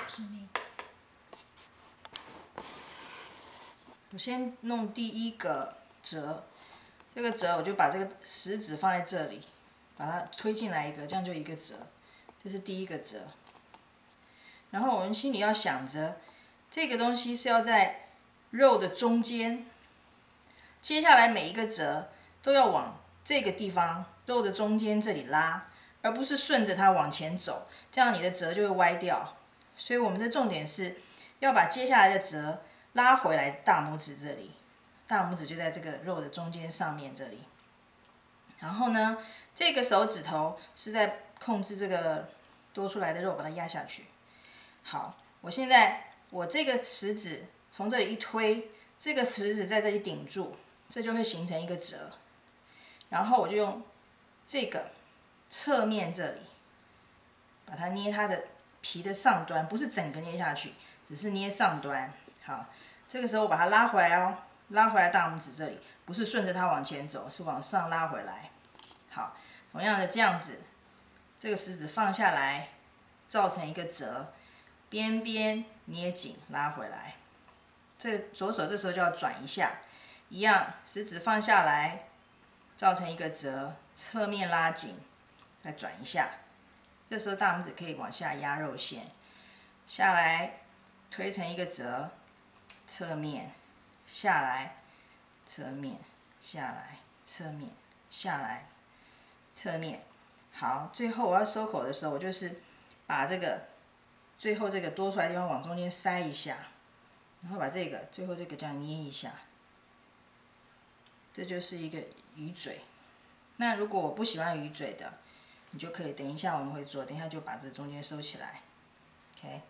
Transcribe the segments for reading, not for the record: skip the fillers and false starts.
是你。 我先弄第一个折，这个折我就把这个食指放在这里，把它推进来一个，这样就一个折，这是第一个折。然后我们心里要想着，这个东西是要在肉的中间，接下来每一个折都要往这个地方肉的中间这里拉，而不是顺着它往前走，这样你的折就会歪掉。所以我们的重点是要把接下来的折拉回来大拇指这里，大拇指就在这个肉的中间上面这里。然后呢，这个手指头是在控制这个多出来的肉，把它压下去。好，我现在我这个食指从这里一推，这个食指在这里顶住，这就会形成一个折。然后我就用这个侧面这里，把它捏它的皮的上端，不是整个捏下去，只是捏上端。好，这个时候我把它拉回来哦，拉回来大拇指这里，不是顺着它往前走，是往上拉回来。好，同样的这样子，这个食指放下来，造成一个折，边边捏紧拉回来。这左手这时候就要转一下，一样，食指放下来，造成一个折，侧面拉紧，再转一下。这时候大拇指可以往下压肉线，下来推成一个折，侧面下来，侧面下来，侧面下来，侧面。好，最后我要收口的时候，我就是把这个最后这个多出来的地方往中间塞一下，然后把这个最后这个这样捏一下，这就是一个鱼嘴。那如果我不喜欢鱼嘴的，你就可以等一下我们会做，等一下就把这中间收起来 ，OK。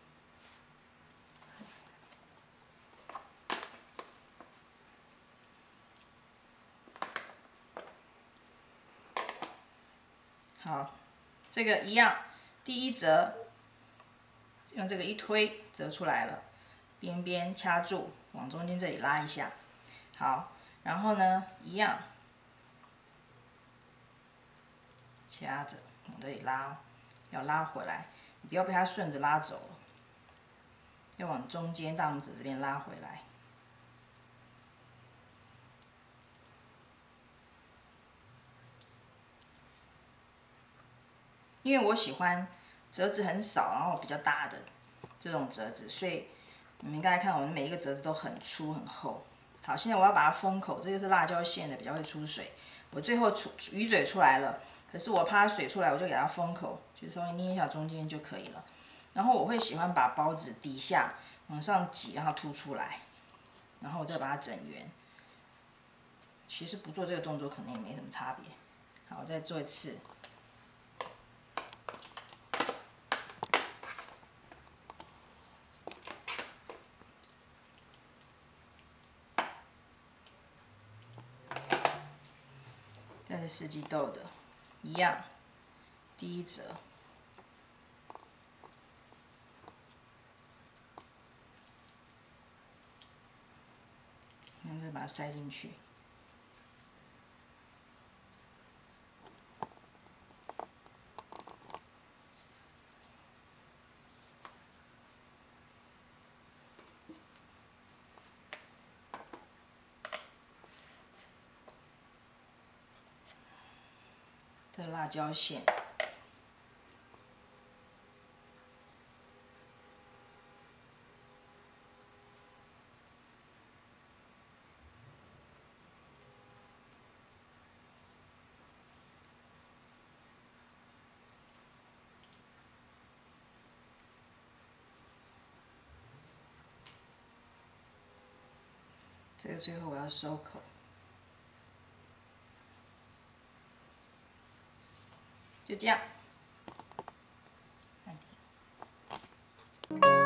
好，这个一样，第一折用这个一推折出来了，边边掐住，往中间这里拉一下。好，然后呢，一样掐着往这里拉，要拉回来，你不要被它顺着拉走了，要往中间大拇指这边拉回来。因为我喜欢折子很少，然后比较大的这种折子，所以你们刚才看我们每一个折子都很粗很厚。好，现在我要把它封口，这个是辣椒馅的，比较会出水。我最后鱼嘴出来了，可是我怕它水出来，我就给它封口，就稍微捏一下中间就可以了。然后我会喜欢把包子底下往上挤，让它凸出来，然后我再把它整圆。其实不做这个动作可能也没什么差别。好，我再做一次。这是四季豆的，一样，第一折，然后再把它塞进去。这辣椒馅。这个最后我要收口，就这样。暂停。